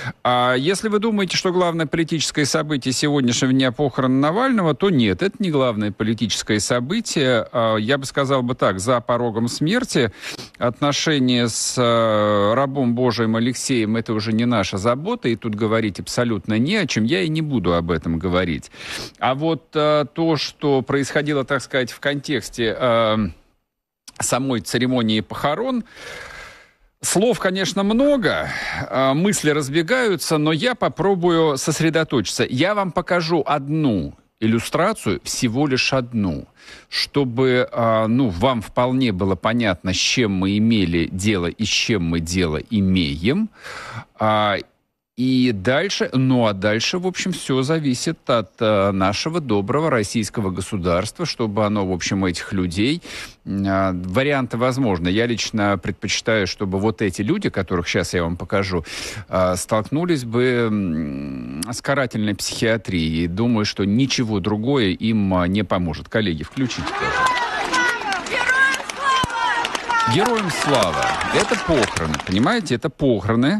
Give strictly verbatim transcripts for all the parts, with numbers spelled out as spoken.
А если вы думаете, что главное политическое событие сегодняшнего дня похорон Навального, то нет, это не главное политическое событие. Я бы сказал бы так, за порогом смерти отношения с рабом Божиим Алексеем — это уже не наша забота, и тут говорить абсолютно не о чем, я и не буду об этом говорить. А вот то, что происходило, так сказать, в контексте самой церемонии похорон, слов, конечно, много, мысли разбегаются, но я попробую сосредоточиться. Я вам покажу одну иллюстрацию, всего лишь одну, чтобы ну, вам вполне было понятно, с чем мы имели дело и с чем мы дело имеем. И дальше, ну а дальше, в общем, все зависит от э, нашего доброго российского государства, чтобы оно, в общем, этих людей, э, варианты возможны. Я лично предпочитаю, чтобы вот эти люди, которых сейчас я вам покажу, э, столкнулись бы э, с карательной психиатрией. И думаю, что ничего другое им э, не поможет. Коллеги, включите, пожалуйста. Героям слава! Это похороны, понимаете? Это похороны.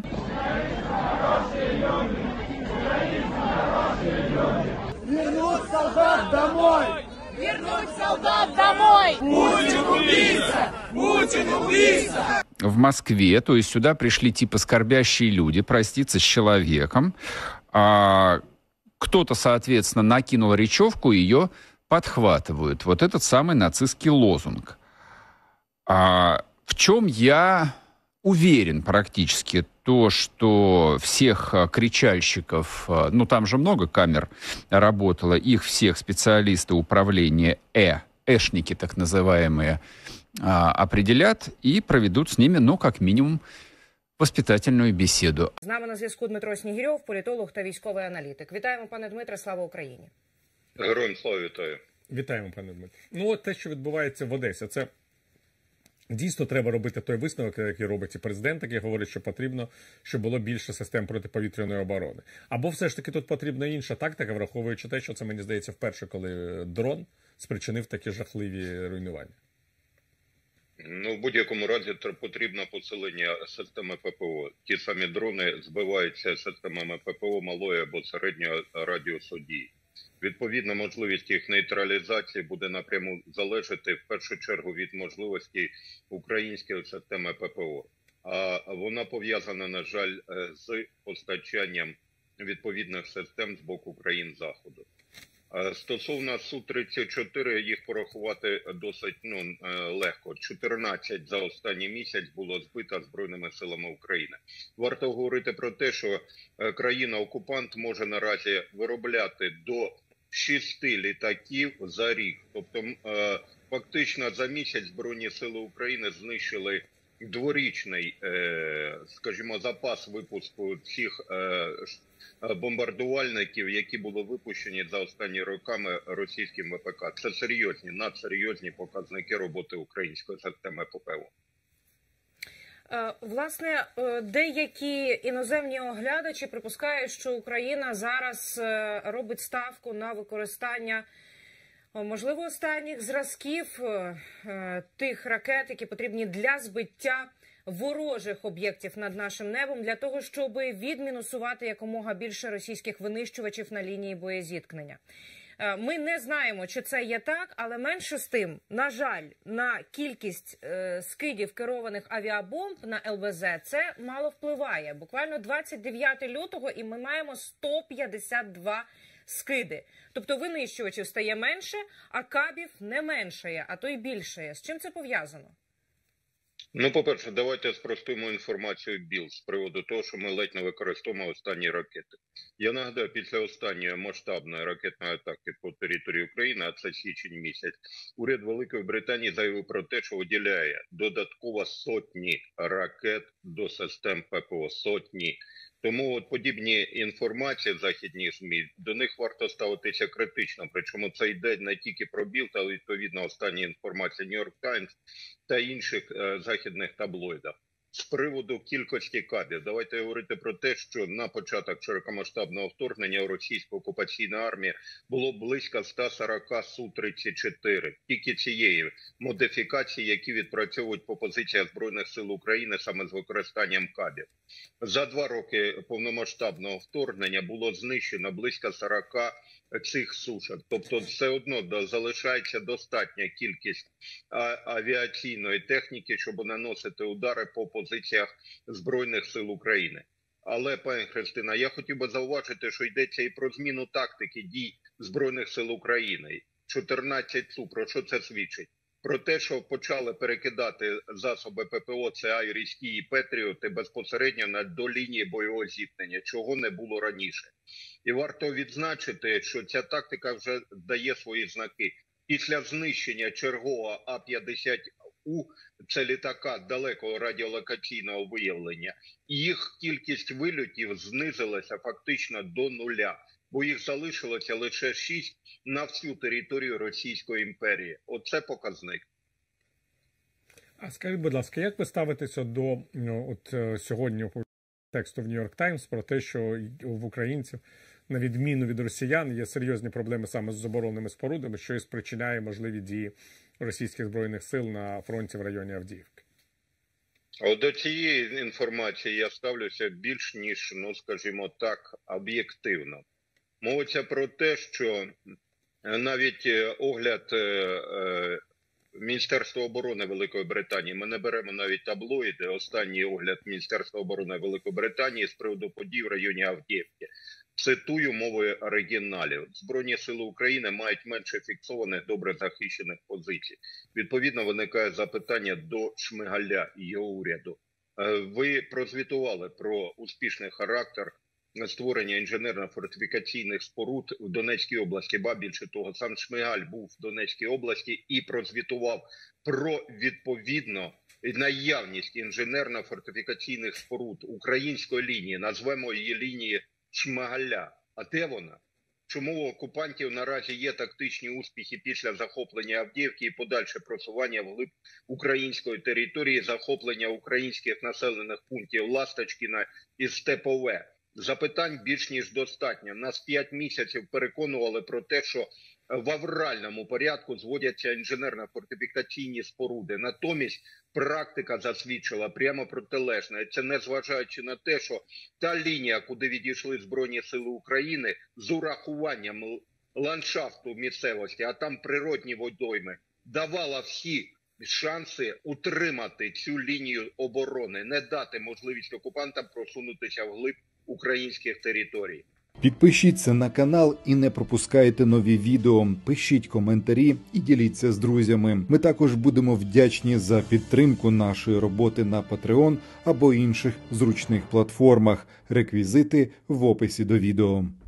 Домой! Вернуть солдат домой! Путин убийца! Путин убийца! В Москве, то есть сюда пришли типа скорбящие люди проститься с человеком. А, кто-то, соответственно, накинул речевку, ее подхватывают. Вот этот самый нацистский лозунг. А, в чем я уверен практически, то, что всех кричальщиков, ну там же много камер работало, их всех специалисты управления Э, эшники так называемые, определят и проведут с ними, ну как минимум, воспитательную бесіду. З нами на зв'язку Дмитро Снігирьов, політолог та військовий аналітик. Вітаємо, пане Дмитре, слава Україні. Героям слава, вітаю. Вітаємо, пане Дмитро. Ну от те, що відбувається в Одесі, це дійсно треба робити той висновок, який робить і президент, який говорить, що потрібно, щоб було більше систем протиповітряної оборони. Або все ж таки тут потрібна інша тактика, враховуючи те, що це, мені здається, вперше, коли дрон спричинив такі жахливі руйнування. Ну, в будь-якому разі потрібно посилення системи ППО. Ті самі дрони збиваються системами ППО малої або середнього радіусу дії. Відповідно, можливість їх нейтралізації буде напряму залежати в першу чергу від можливості української системи ППО. А вона пов'язана, на жаль, з постачанням відповідних систем з боку країн Заходу. Стосовно Су тридцять чотири, їх порахувати досить ну, легко. чотирнадцять за останній місяць було збито Збройними силами України. Варто говорити про те, що країна-окупант може наразі виробляти до шести літаків за рік. Тобто фактично за місяць Збройні сили України знищили дворічний, скажімо, запас випуску цих бомбардувальників, які були випущені за останні роками російським ВПК. Це серйозні, надсерйозні показники роботи української системи ППО. Власне, деякі іноземні оглядачі припускають, що Україна зараз робить ставку на використання, можливо, останніх зразків тих ракет, які потрібні для збиття ворожих об'єктів над нашим небом, для того, щоб відмінусувати якомога більше російських винищувачів на лінії боєзіткнення. Ми не знаємо, чи це є так, але менше з тим, на жаль, на кількість е, скидів керованих авіабомб на Ел Ве Зет це мало впливає. Буквально двадцять дев'ятого лютого і ми маємо сто п'ятдесят два скиди. Тобто винищувачів стає менше, а кабів не меншає, а то й більшає. З чим це пов'язано? Ну, по-перше, давайте спростуємо інформацію БІЛ з приводу того, що ми ледь не використовуємо останні ракети. Я нагадаю, після останньої масштабної ракетної атаки по території України, а це січень місяць, уряд Великої Британії заявив про те, що виділяє додатково сотні ракет до систем ППО. Сотні. Тому от подібні інформації в західній ЗМІ, до них варто ставитися критично. Причому це йде не тільки про БІЛ, та відповідно останні інформації Нью-Йорк Таймс та інших е, західних таблоїдах. з приводу кількості кабів. Давайте говорити про те, що на початок широкомасштабного вторгнення російської окупаційної армії було близько ста сорока Су тридцять чотири. Тільки цієї модифікації, які відпрацьовують по позиціях Збройних сил України саме з використанням кабів. За два роки повномасштабного вторгнення було знищено близько сорока цих сушок. Тобто все одно залишається достатня кількість авіаційної техніки, щоб наносити удари по позиціях Збройних сил України. Але, пані Христина, я хотів би зауважити, що йдеться і про зміну тактики дій Збройних сил України. чотирнадцять Су, про що це свідчить? Про те, що почали перекидати засоби ППО, це «Айріс-Ті» і «Петріоти» безпосередньо на до лінії бойового зіткнення, чого не було раніше. І варто відзначити, що ця тактика вже дає свої знаки. Після знищення чергового А п'ятдесят У, це літака далекого радіолокаційного виявлення, їх кількість вильотів знизилася фактично до нуля, бо їх залишилося лише шість на всю територію Російської імперії. Оце показник. А скажіть, будь ласка, як ви ставитеся до ну, от сьогодні тексту в Нью-Йорк Таймс про те, що в українців, на відміну від росіян, є серйозні проблеми саме з оборонними спорудами, що і спричиняє можливі дії російських збройних сил на фронті в районі Авдіївки? От до цієї інформації я ставлюся більш ніж, ну скажімо так, об'єктивно. Мовиться про те, що навіть огляд Міністерства оборони Великої Британії, ми не беремо навіть таблоїди, останній огляд Міністерства оборони Великої Британії з приводу подій в районі Авдіївки. Цитую мовою оригіналів. Збройні сили України мають менше фіксованих, добре захищених позицій. Відповідно, виникає запитання до Шмигаля і його уряду. Ви прозвітували про успішний характер створення інженерно-фортифікаційних споруд в Донецькій області. Ба більше того, сам Шмигаль був в Донецькій області і прозвітував про відповідно наявність інженерно-фортифікаційних споруд української лінії. Назвемо її лінії Шмигаля. А де вона? Чому у окупантів наразі є тактичні успіхи після захоплення Авдіївки і подальше просування вглиб української території, захоплення українських населених пунктів Ласточкіна і Степове? Запитань більш ніж достатньо. Нас п'ять місяців переконували про те, що в авральному порядку зводяться інженерно-фортифікаційні споруди. Натомість практика засвідчила прямо протилежне. Це незважаючи на те, що та лінія, куди відійшли Збройні сили України, з урахуванням ландшафту місцевості, а там природні водойми, давала всі шанси утримати цю лінію оборони, не дати можливість окупантам просунутися вглиб українських територій. Підпишіться на канал і не пропускайте нові відео. Пишіть коментарі і діліться з друзями. Ми також будемо вдячні за підтримку нашої роботи на Patreon або інших зручних платформах. Реквізити в описі до відео.